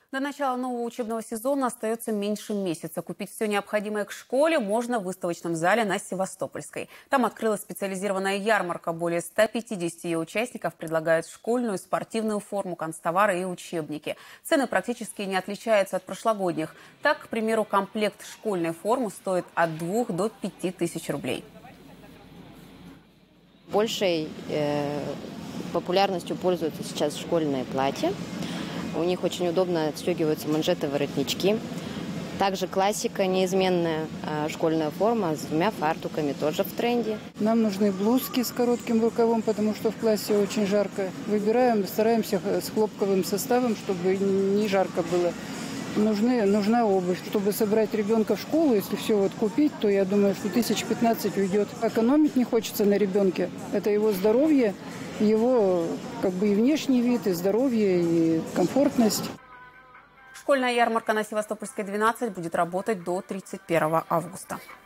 До начала нового учебного сезона остается меньше месяца. Купить все необходимое к школе можно в выставочном зале на Севастопольской. Там открылась специализированная ярмарка. Более 150 ее участников предлагают школьную спортивную форму, канцтовары и учебники. Цены практически не отличаются от прошлогодних. Так, к примеру, комплект школьной формы стоит от 2 до 5 тысяч рублей. Большей популярностью пользуются сейчас школьные платья. У них очень удобно отстегиваются манжеты, воротнички. Также классика, неизменная школьная форма с 2 фартуками, тоже в тренде. Нам нужны блузки с коротким рукавом, потому что в классе очень жарко. Выбираем, стараемся с хлопковым составом, чтобы не жарко было. Нужна обувь. Чтобы собрать ребенка в школу, если все вот купить, то я думаю, что 15 уйдет. Экономить не хочется на ребенке. Это его здоровье, его и внешний вид, и здоровье, и комфортность. Школьная ярмарка на Севастопольской 12 будет работать до 31 августа.